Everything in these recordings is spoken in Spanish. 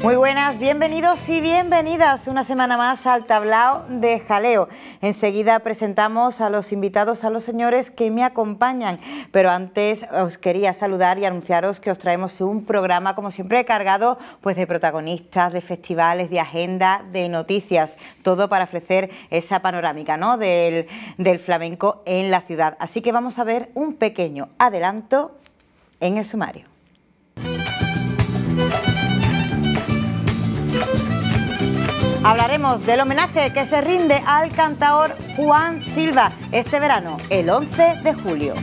Muy buenas, bienvenidos y bienvenidas una semana más al Tablao de Jaleo. Enseguida presentamos a los invitados, a los señores que me acompañan, pero antes os quería saludar y anunciaros que os traemos un programa, como siempre, cargado pues de protagonistas, de festivales, de agenda, de noticias, todo para ofrecer esa panorámica, ¿no?, del flamenco en la ciudad. Así que vamos a ver un pequeño adelanto en el sumario. Hablaremos del homenaje que se rinde al cantaor Juan Silva este verano, el 11 de julio.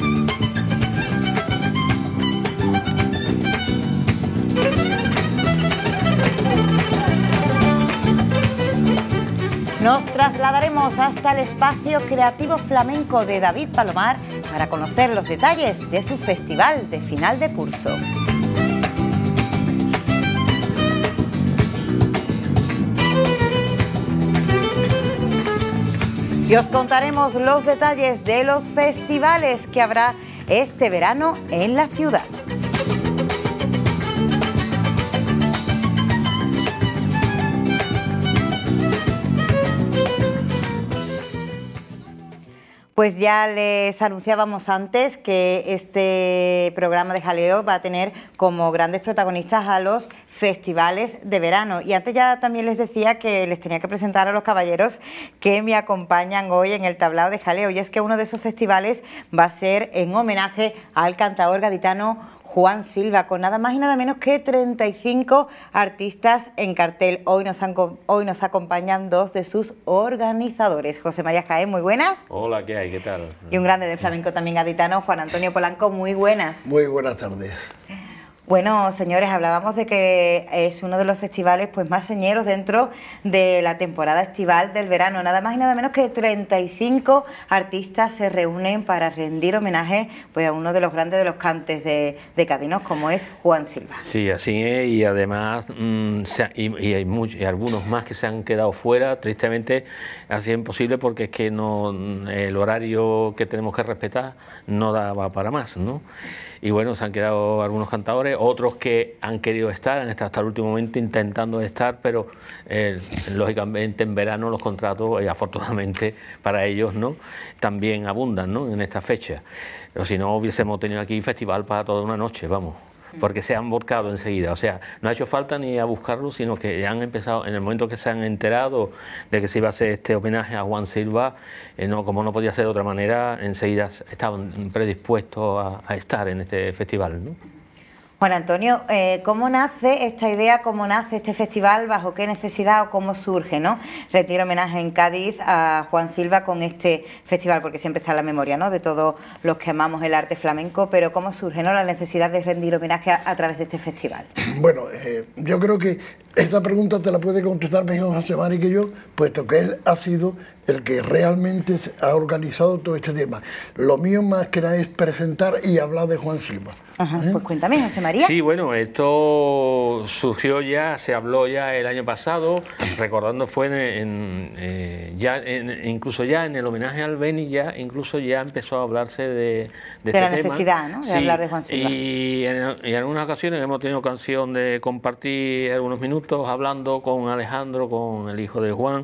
Nos trasladaremos hasta el espacio creativo flamenco de David Palomar para conocer los detalles de su festival de final de curso. Y os contaremos los detalles de los festivales que habrá este verano en la ciudad. Pues ya les anunciábamos antes que este programa de Jaleo va a tener como grandes protagonistas a los festivales de verano. Y antes ya también les decía que les tenía que presentar a los caballeros que me acompañan hoy en el Tablao de Jaleo. Y es que uno de esos festivales va a ser en homenaje al cantaor gaditano Juan Silva, con nada más y nada menos que 35 artistas en cartel. Hoy nos acompañan dos de sus organizadores. José María Jaén, muy buenas. Hola, ¿qué hay? ¿Qué tal? Y un grande de flamenco también gaditano, Juan Antonio Polanco, muy buenas. Muy buenas tardes. Bueno, señores, hablábamos de que es uno de los festivales pues más señeros dentro de la temporada estival del verano. Nada más y nada menos que 35 artistas se reúnen para rendir homenaje pues a uno de los grandes de los cantes de cadinos, como es Juan Silva. Sí, así es, y además hay algunos más que se han quedado fuera, tristemente ha sido imposible porque es que no, el horario que tenemos que respetar no daba para más, ¿no? Y bueno, se han quedado algunos cantadores, otros que han querido estar, han estado hasta el último momento intentando estar, pero lógicamente en verano los contratos, afortunadamente para ellos, ¿no?, también abundan, ¿no?, en esta fecha. O si no, hubiésemos tenido aquí festival para toda una noche, vamos, porque se han volcado enseguida. O sea, no ha hecho falta ni a buscarlo, sino que ya han empezado, en el momento que se han enterado de que se iba a hacer este homenaje a Juan Silva, como no podía ser de otra manera, enseguida estaban predispuestos a estar en este festival, ¿no? Juan Antonio, ¿cómo nace esta idea, cómo nace este festival, bajo qué necesidad o cómo surge, ¿no?, rendir homenaje en Cádiz a Juan Silva con este festival? Porque siempre está en la memoria, ¿no?, de todos los que amamos el arte flamenco, pero ¿cómo surge, ¿no?, la necesidad de rendir homenaje a través de este festival? Bueno, yo creo que esa pregunta te la puede contestar mejor José Mari que yo, puesto que él ha sido el que realmente ha organizado todo este tema. Lo mío más que nada es presentar y hablar de Juan Silva. Ajá, pues cuéntame, José María. Sí, bueno, esto surgió ya, se habló ya el año pasado, recordando fue incluso ya en el homenaje al Beni, incluso ya empezó a hablarse de este tema. La necesidad, ¿no?, de hablar de Juan Silva. Y en algunas ocasiones hemos tenido ocasión de compartir algunos minutos hablando con Alejandro, con el hijo de Juan.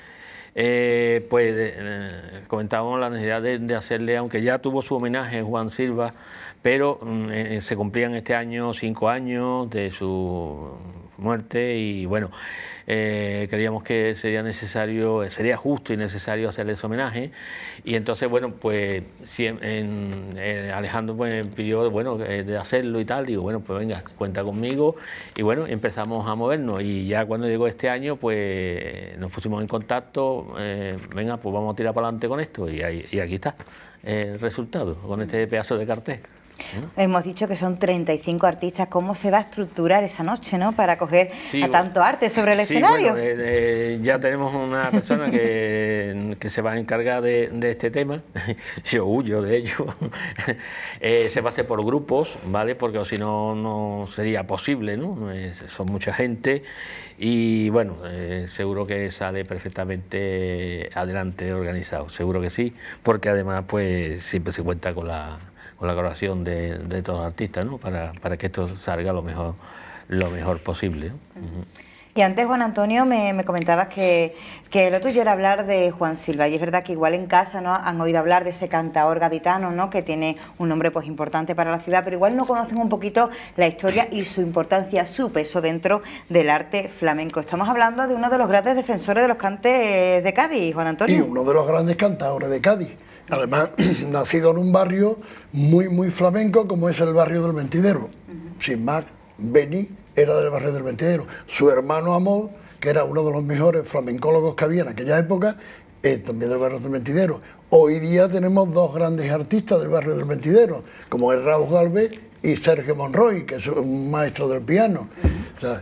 Comentábamos la necesidad de hacerle, aunque ya tuvo su homenaje Juan Silva, pero se cumplían este año 5 años de su muerte y bueno, creíamos que sería necesario, sería justo y necesario hacerle ese homenaje, y entonces bueno, pues Alejandro pues, me pidió de hacerlo y tal. Digo, bueno, pues venga, cuenta conmigo, y bueno, empezamos a movernos, y ya cuando llegó este año pues nos pusimos en contacto, venga, pues vamos a tirar para adelante con esto, y aquí está el resultado, con este pedazo de cartel. Hemos dicho que son 35 artistas. ¿Cómo se va a estructurar esa noche, ¿no?, para acoger a tanto arte sobre el escenario? Bueno, ya tenemos una persona que se va a encargar de este tema. Yo huyo de ello. Se va a hacer por grupos, ¿vale?, porque si no, no sería posible, ¿no? Son mucha gente y bueno, seguro que sale perfectamente adelante organizado, seguro que sí, porque además pues siempre se cuenta con la colaboración de todos los artistas, ¿no?, para que esto salga lo lo mejor posible, ¿no? Y antes, Juan Antonio, me comentabas que lo tuyo era hablar de Juan Silva, y es verdad que igual en casa, ¿no?, han oído hablar de ese cantaor gaditano, ¿no?, que tiene un nombre pues importante para la ciudad, pero igual no conocen un poquito la historia y su importancia, su peso dentro del arte flamenco. Estamos hablando de uno de los grandes defensores de los cantes de Cádiz, Juan Antonio. Y uno de los grandes cantaores de Cádiz. Además, nacido en un barrio muy flamenco como es el barrio del Mentidero. Sin más, Beni era del barrio del Mentidero. Su hermano Amor, que era uno de los mejores flamencólogos que había en aquella época, también del barrio del Mentidero. Hoy día tenemos dos grandes artistas del barrio del Mentidero, como es Raúl Galvez y Sergio Monroy, que es un maestro del piano. O sea,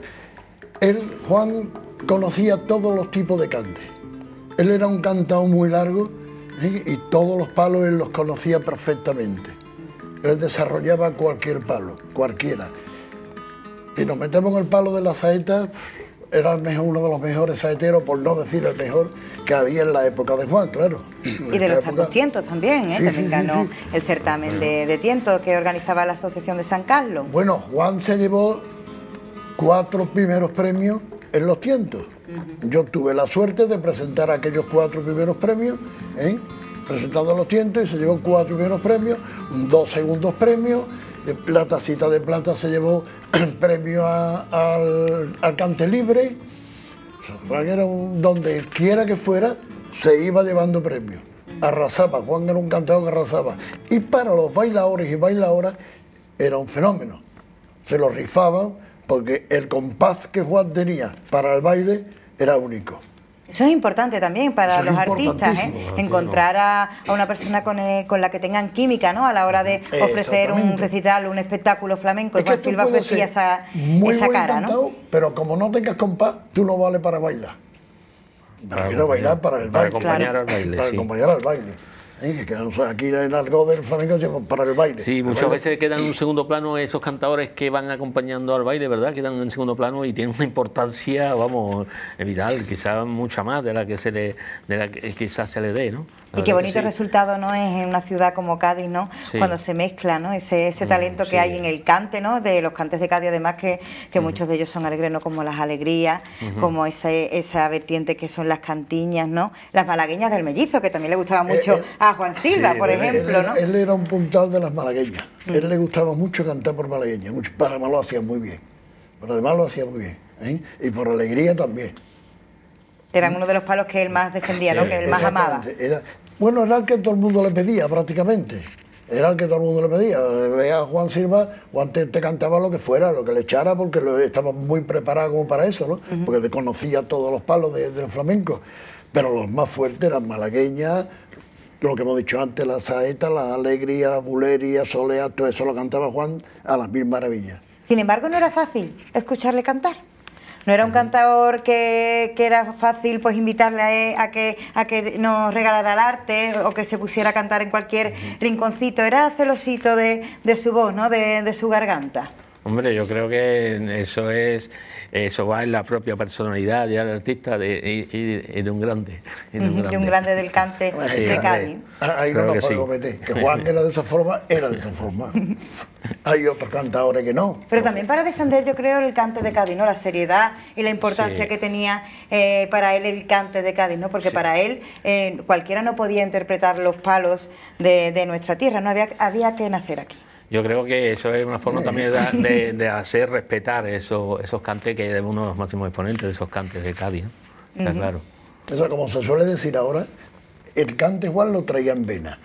Juan conocía todos los tipos de cantes. Él era un cantao muy largo, ¿sí?, y todos los palos él los conocía perfectamente. Él desarrollaba cualquier palo, cualquiera. Si nos metemos en el palo de la saeta, era uno de los mejores saeteros, por no decir el mejor, que había en la época de Juan, claro. Y de los tangos tientos también, ¿eh? Sí, También sí, ganó sí. el certamen de tientos que organizaba la Asociación de San Carlos. Bueno, Juan se llevó 4 primeros premios en los tientos. Yo tuve la suerte de presentar aquellos 4 primeros premios, presentando los tientos, y se llevó 4 primeros premios, 2 segundos premios. La tacita de plata se llevó premio al cante libre. Juan era donde quiera que fuera, se iba llevando premios. Arrasaba, Juan era un cantador que arrasaba. Y para los bailadores y bailadoras era un fenómeno. Se lo rifaban porque el compás que Juan tenía para el baile era único. Eso es importante también para Eso los es artistas, encontrar a una persona con la que tengan química, ¿no?, a la hora de ofrecer un recital, un espectáculo flamenco. Y Juan Silva ofrecía esa cara, ¿no? Pero como no tengas compás, tú no vales para bailar. Prefiero bailar para el baile. Para acompañar al baile, Para sí. acompañar al baile. Que no sé, aquí en algo del flamenco para el baile. Sí, muchas veces quedan en un segundo plano esos cantadores que van acompañando al baile, ¿verdad? Quedan en segundo plano y tienen una importancia, vamos, vital, quizás mucha más de la que quizás se le dé, ¿no? Y qué bonito resultado, ¿no?, es en una ciudad como Cádiz, ¿no?, Sí. cuando se mezcla, ¿no?, ese talento que hay en el cante, ¿no?, de los cantes de Cádiz, además que muchos de ellos son alegres, ¿no?, como las alegrías, como esa vertiente que son las cantiñas, ¿no?, las malagueñas del mellizo, que también le gustaba mucho a Juan Silva, por ejemplo, ¿no? Él era un puntal de las malagueñas. Él le gustaba mucho cantar por malagueñas, mucho, pero además lo hacía muy bien. Pero además lo hacía muy bien, y por alegría también. Eran uno de los palos que él más defendía, ¿no?, que él más amaba. Era el que todo el mundo le pedía, prácticamente. Era el que todo el mundo le pedía. Veía a Juan Silva, Juan te cantaba lo que fuera, lo que le echara, porque estaba muy preparado como para eso, ¿no? Porque conocía todos los palos del flamenco. Pero los más fuertes eran malagueñas, lo que hemos dicho antes, la saeta, la alegría, la bulería, solea, todo eso lo cantaba Juan a las 1000 maravillas. Sin embargo, no era fácil escucharle cantar. No era un cantador que era fácil pues invitarle a que nos regalara el arte o que se pusiera a cantar en cualquier rinconcito. Era celosito de su voz, ¿no?, de su garganta. Hombre, yo creo que eso va en la propia personalidad del artista y de un grande. De un grande del cante de Cádiz. Ahí no nos podemos meter. Que Juan era de esa forma, era de esa forma. Hay otros cantadores que no. Pero también para defender, yo creo, el cante de Cádiz, ¿no?, la seriedad y la importancia que tenía para él el cante de Cádiz, ¿no? Porque para él cualquiera no podía interpretar los palos de nuestra tierra, ¿no? Había que nacer aquí. Yo creo que eso es una forma también de hacer respetar esos cantes, que es uno de los máximos exponentes de esos cantes de Cádiz, ¿no? Está claro. Eso, como se suele decir ahora, el cante Juan lo traía en vena.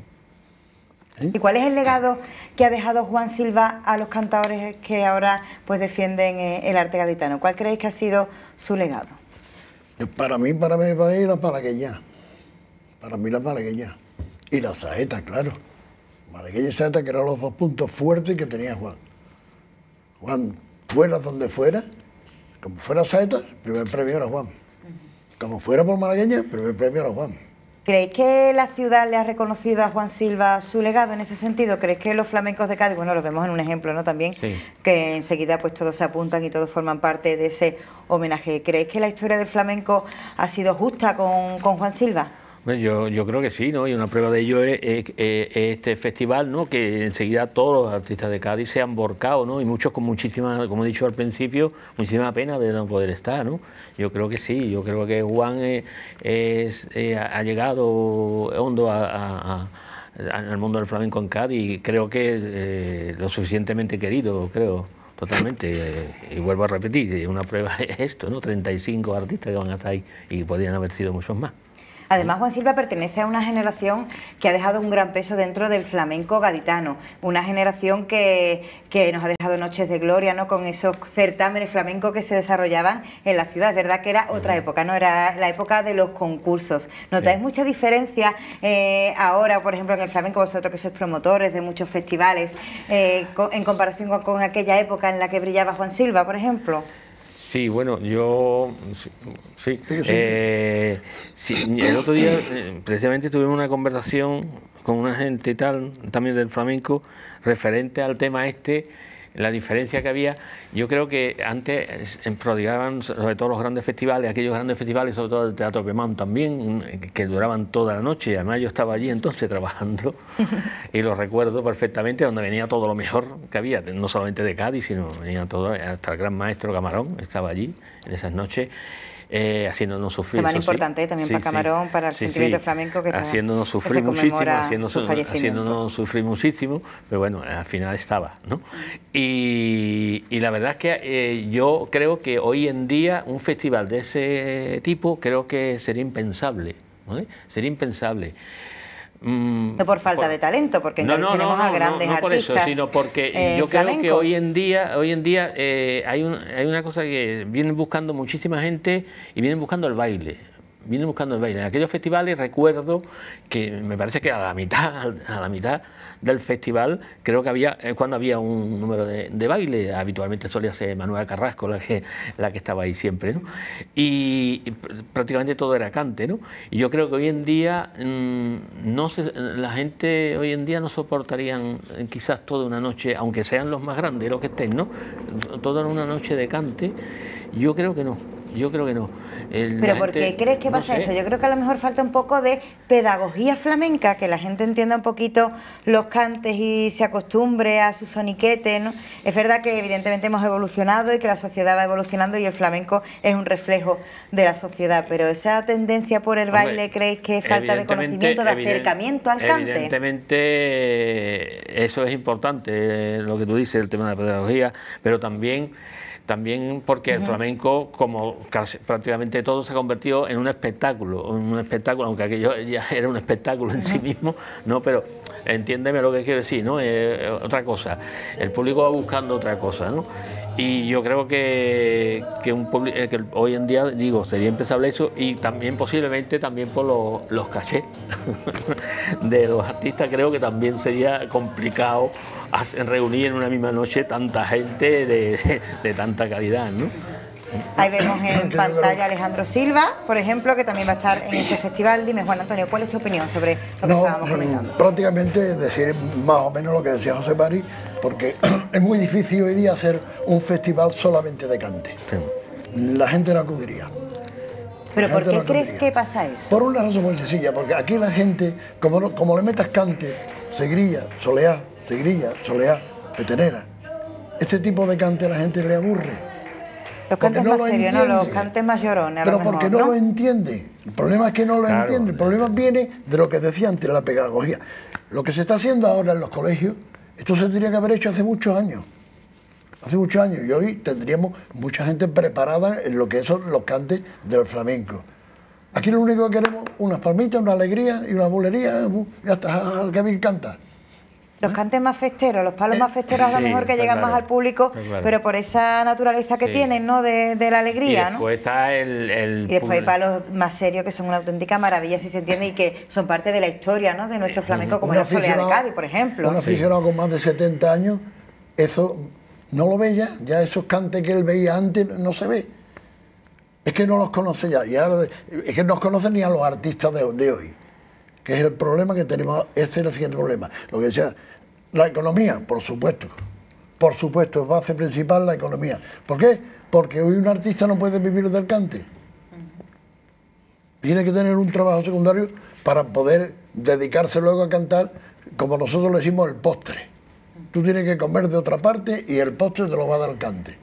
¿Y cuál es el legado que ha dejado Juan Silva a los cantadores que ahora pues defienden el arte gaditano? ¿Cuál creéis que ha sido su legado? Para mí la malagueña. Para mí la malagueña. Y la saeta, claro. Malagueña y saeta, que eran los 2 puntos fuertes que tenía Juan. Juan, fuera donde fuera, como fuera saeta, el primer premio era Juan. Como fuera por malagueña, el primer premio era Juan. ¿Creéis que la ciudad le ha reconocido a Juan Silva su legado en ese sentido? ¿Creéis que los flamencos de Cádiz, bueno, lo vemos en un ejemplo, ¿no?, también, que enseguida pues todos se apuntan y todos forman parte de ese homenaje? ¿Creéis que la historia del flamenco ha sido justa con Juan Silva? Bueno, yo creo que sí, ¿no? Y una prueba de ello es este festival, ¿no? Que enseguida todos los artistas de Cádiz se han volcado, ¿no? Y muchos con muchísima, como he dicho al principio, muchísima pena de no poder estar, ¿no? Yo creo que sí, yo creo que Juan ha llegado hondo al mundo del flamenco en Cádiz y creo que lo suficientemente querido, creo. Totalmente, y vuelvo a repetir, una prueba es esto, ¿no? 35 artistas que van hasta ahí y podrían haber sido muchos más. Además, Juan Silva pertenece a una generación que ha dejado un gran peso dentro del flamenco gaditano, una generación que nos ha dejado noches de gloria, ¿no? Con esos certámenes flamencos que se desarrollaban en la ciudad. Es verdad que era otra época, ¿no? Era la época de los concursos. ¿Notáis mucha diferencia ahora, por ejemplo, en el flamenco, vosotros que sois promotores de muchos festivales, en comparación con aquella época en la que brillaba Juan Silva, por ejemplo? Sí, bueno, yo sí. El otro día precisamente tuvimos una conversación con una gente y tal, también del flamenco, referente al tema la diferencia que había. Yo creo que antes prodigaban, sobre todo los grandes festivales, aquellos grandes festivales, sobre todo el Teatro Pemán también, que duraban toda la noche. Además yo estaba allí entonces trabajando y lo recuerdo perfectamente, donde venía todo lo mejor que había, no solamente de Cádiz, sino venía todo, hasta el gran maestro Camarón estaba allí en esas noches. Haciéndonos sufrir. Semana importante también para Camarón, para el sentimiento flamenco que haciéndonos sufrir muchísimo, haciéndonos sufrir muchísimo, pero bueno, al final estaba, ¿no? Y la verdad es que yo creo que hoy en día un festival de ese tipo creo que sería impensable, ¿vale? Sería impensable. No por falta de talento, porque tenemos a grandes artistas. No por eso, sino porque yo creo que hoy en día hay una cosa que vienen buscando muchísima gente y vienen buscando el baile. En aquellos festivales recuerdo que me parece que a la mitad del festival creo que había, cuando había un número de baile, habitualmente solía ser Manuela Carrasco la que estaba ahí siempre, ¿no? Y prácticamente todo era cante, ¿no? Y yo creo que hoy en día la gente hoy en día no soportarían quizás toda una noche, aunque sean los más grandes los que estén, ¿no? Toda una noche de cante, yo creo que no. ¿Pero por qué crees que pasa eso? Yo creo que a lo mejor falta un poco de pedagogía flamenca, que la gente entienda un poquito los cantes y se acostumbre a su soniquete, ¿no? Es verdad que evidentemente hemos evolucionado y que la sociedad va evolucionando y el flamenco es un reflejo de la sociedad, pero esa tendencia por el baile, ¿creéis que es falta de conocimiento, de acercamiento al cante? Evidentemente eso es importante, lo que tú dices, el tema de la pedagogía, pero también porque el flamenco, como casi, prácticamente todo, se ha convertido en un espectáculo, aunque aquello ya era un espectáculo en sí mismo, ¿no? Pero entiéndeme lo que quiero decir, ¿no? Otra cosa, el público va buscando otra cosa, ¿no? Y yo creo que hoy en día, sería impensable eso, y también posiblemente también por los cachés de los artistas. Creo que también sería complicado reunir en una misma noche tanta gente de tanta calidad, ¿no? Ahí vemos en pantalla a Alejandro Silva, por ejemplo, que también va a estar en ese festival. Dime, Juan Antonio, ¿cuál es tu opinión sobre lo que estábamos comentando? Prácticamente decir más o menos lo que decía José Mari, porque es muy difícil hoy día hacer un festival solamente de cante. Sí. La gente no acudiría. ¿Pero por qué crees que pasa eso? Por una razón muy sencilla, porque aquí la gente, como le metas cante, segrilla, soleá, petenera, ese tipo de cante a la gente le aburre. Los cantes más serios, ¿no? Los cantes más llorones. Pero porque no lo entiende. El problema es que no lo entiende. El problema viene de lo que decía antes, la pedagogía. Lo que se está haciendo ahora en los colegios, esto se tendría que haber hecho hace muchos años. Y hoy tendríamos mucha gente preparada en lo que son los cantes del flamenco. Aquí lo único que queremos, unas palmitas, una alegría y una bulería, ya está, que bien canta. Los cantes más festeros, los palos más festeros a lo mejor que llegan más al público, pero por esa naturaleza que tienen, ¿no? De la alegría, ¿no? Y después está y después hay palos más serios que son una auténtica maravilla, si se entiende, y que son parte de la historia, ¿no? De nuestro flamenco, como la Soleá de Cádiz, por ejemplo. Un aficionado con más de 70 años, eso no lo ve ya esos cantes que él veía antes no se ve. Es que no los conoce ya, y ahora es que no conocen ni a los artistas de hoy, que es el problema que tenemos. Ese es el siguiente problema. Lo que decía, la economía, por supuesto, es base principal la economía. ¿Por qué? Porque hoy un artista no puede vivir del cante. Tiene que tener un trabajo secundario para poder dedicarse luego a cantar, como nosotros le decimos, el postre. Tú tienes que comer de otra parte y el postre te lo va a dar el cante.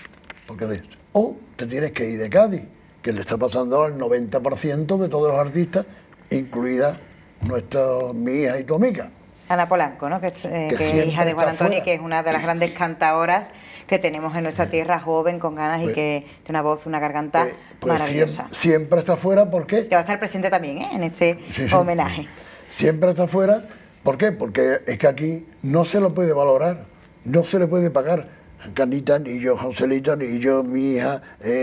O te tienes que ir de Cádiz, que le está pasando al 90% de todos los artistas, incluida mi hija y tu amiga. Ana Polanco, ¿no? que es hija de Juan Antonio, que es una de las grandes cantadoras que tenemos en nuestra tierra, joven, con ganas, y que tiene una voz, una garganta maravillosa. Siempre está fuera, ¿por qué? Que va a estar presente también, en este homenaje. Siempre está fuera, ¿por qué? Porque es que aquí no se lo puede valorar, no se le puede pagar. Canita, ni yo, Joselita, ni yo, mi hija,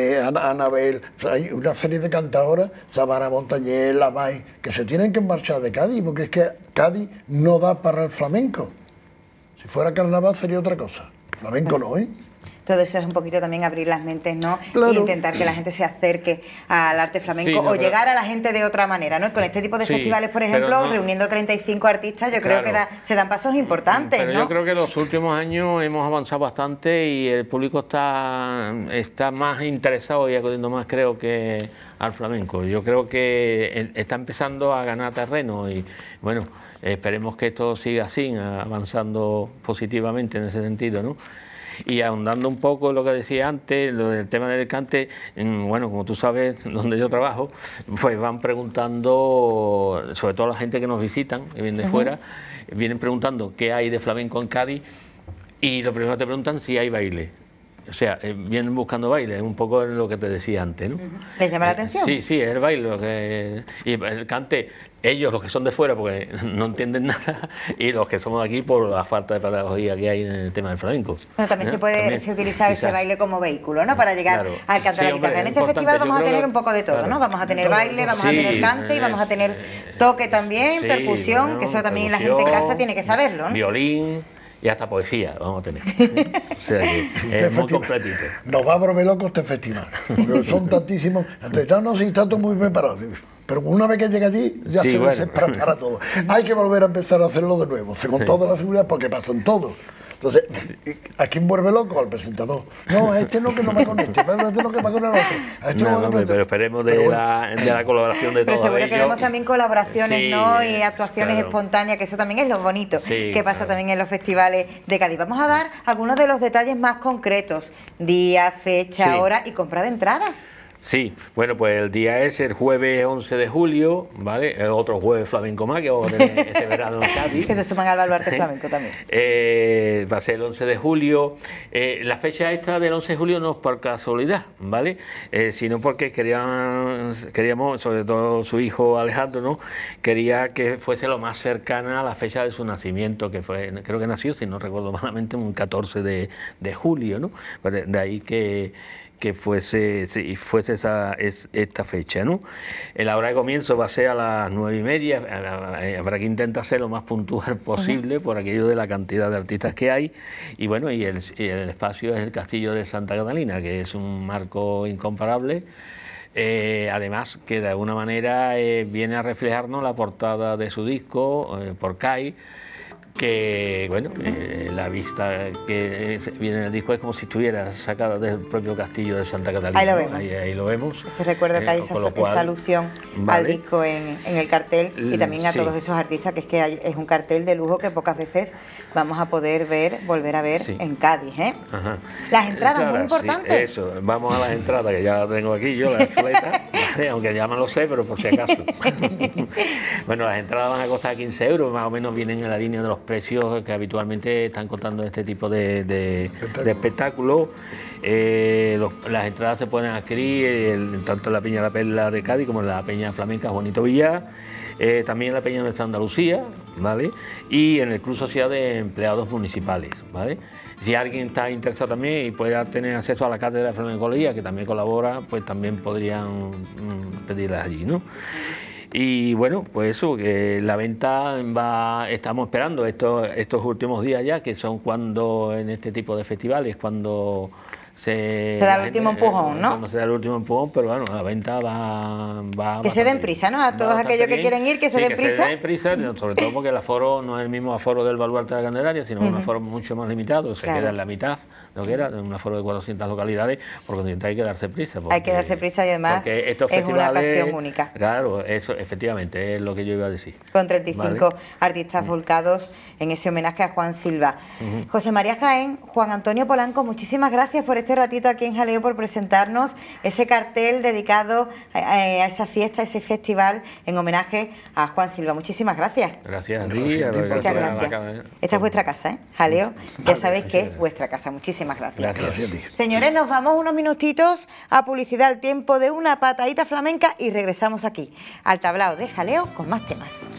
Anabel, o sea, hay una serie de cantadoras, Samara Montañés, Lamay, que se tienen que marchar de Cádiz, porque es que Cádiz no da para el flamenco. Si fuera carnaval sería otra cosa, flamenco no, ¿eh? Todo eso es un poquito también abrir las mentes, ¿no? Claro. E intentar que la gente se acerque al arte flamenco, o llegar a la gente de otra manera, ¿no? Con este tipo de festivales, por ejemplo, reuniendo 35 artistas, yo creo que se dan pasos importantes, pero ¿no? yo creo que en los últimos años hemos avanzado bastante y el público está más interesado y acudiendo más, creo, que al flamenco. Yo creo que está empezando a ganar terreno y, bueno, esperemos que esto siga así, avanzando positivamente en ese sentido, ¿no? Y ahondando un poco en lo que decía antes, lo del tema del cante, bueno, como tú sabes, donde yo trabajo, pues van preguntando, sobre todo la gente que nos visitan, que viene de fuera, vienen preguntando qué hay de flamenco en Cádiz, y lo primero que te preguntan si hay baile. O sea, vienen buscando baile, un poco lo que te decía antes, ¿no? ¿Les llama la atención? Sí, sí, es el baile. Y el cante, ellos, los que son de fuera, porque no entienden nada, y los que somos de aquí por la falta de pedagogía que hay en el tema del flamenco. Bueno, también se puede utilizar ese baile como vehículo, ¿no? Para llegar al canto de la guitarra. En este festival vamos a tener un poco de todo, ¿no? Vamos a tener baile, vamos a tener cante y vamos a tener toque también, percusión, bueno, que eso también la gente en casa tiene que saberlo, ¿no? Violín. Y hasta poesía vamos a tener. O sea que es muy completito. Nos va a volver locos este festival. Porque son tantísimos. Entonces, no, sí, está todo muy preparado. Pero una vez que llega allí, ya se prepara todo. Hay que volver a empezar a hacerlo de nuevo, con toda la seguridad, porque pasan todos. Entonces, ¿a quién vuelve loco? Al presentador. No, a este no, que no va con este no, que va con el otro. A este no, pero esperemos de la colaboración de todos. Pero seguro que vemos también colaboraciones, ¿no? Y actuaciones espontáneas, que eso también es lo bonito que pasa también en los festivales de Cádiz. Vamos a dar algunos de los detalles más concretos: día, fecha, hora y compra de entradas. Sí, bueno, pues el día es el jueves 11 de julio, ¿vale? El otro jueves flamenco más que vamos a tener este verano en Cádiz. Que se suman al baluarte flamenco también. Va a ser el 11 de julio. La fecha esta del 11 de julio no es por casualidad, ¿vale? Sino porque queríamos, sobre todo su hijo Alejandro, ¿no? Quería que fuese lo más cercana a la fecha de su nacimiento, que fue, creo que nació, si no recuerdo malamente, un 14 de julio, ¿no? De ahí que fuese esta fecha, ¿no? La hora de comienzo va a ser a las 9:30, habrá que intentar ser lo más puntual posible por aquello de la cantidad de artistas que hay, y bueno, y el espacio es el Castillo de Santa Catalina, que es un marco incomparable. Además que de alguna manera viene a reflejarnos la portada de su disco, por CAI, que bueno, la vista que viene en el disco es como si estuviera sacada del propio castillo de Santa Catalina. Ahí lo vemos. Ahí lo vemos. Se recuerda que hay esa alusión al disco en el cartel, y también a todos esos artistas, que es que es un cartel de lujo que pocas veces vamos a poder volver a ver en Cádiz, ¿eh? Ajá. Las entradas, muy importantes. Sí, eso, vamos a las entradas, que ya las tengo aquí yo, las chuletas, aunque ya me lo sé, pero por si acaso. Bueno, las entradas van a costar 15 euros, más o menos vienen en la línea de los precios que habitualmente están contando este tipo de espectáculos. Las entradas se pueden adquirir tanto en la Peña La Perla de Cádiz como en la Peña Flamenca Juanito Villar, también en la Peña Nuestra Andalucía, ¿vale? Y en el Club Social de Empleados Municipales, ¿vale? Si alguien está interesado también y puede tener acceso a la cátedra de flamencología, que también colabora, pues también podrían pedirlas allí, ¿no? Y bueno, pues eso, que la venta estamos esperando estos últimos días ya, que son cuando en este tipo de festivales, cuando se da el último empujón, ¿no? Cuando se da el último empujón, pero bueno, la venta va que se den prisa, ¿no? A todos aquellos que quieren ir, que se den prisa. Que se den prisa, sobre todo porque el aforo no es el mismo aforo del Baluarte de la Candelaria, sino un aforo mucho más limitado, se queda en la mitad de lo que era, un aforo de 400 localidades, por lo tanto hay que darse prisa. Hay que darse prisa y además es una ocasión única. Claro, eso efectivamente es lo que yo iba a decir. Con 35 artistas volcados en ese homenaje a Juan Silva. José María Jaén, Juan Antonio Polanco, muchísimas gracias por este ratito aquí en Jaleo, por presentarnos ese cartel dedicado a esa fiesta, ese festival en homenaje a Juan Silva. Muchísimas gracias. Gracias a ti. Muchas gracias. Esta es vuestra casa, ¿eh? Jaleo, ya sabéis que es vuestra casa. Muchísimas gracias. Gracias a ti. Señores, nos vamos unos minutitos a publicidad, al tiempo de una patadita flamenca y regresamos aquí al tablao de Jaleo con más temas.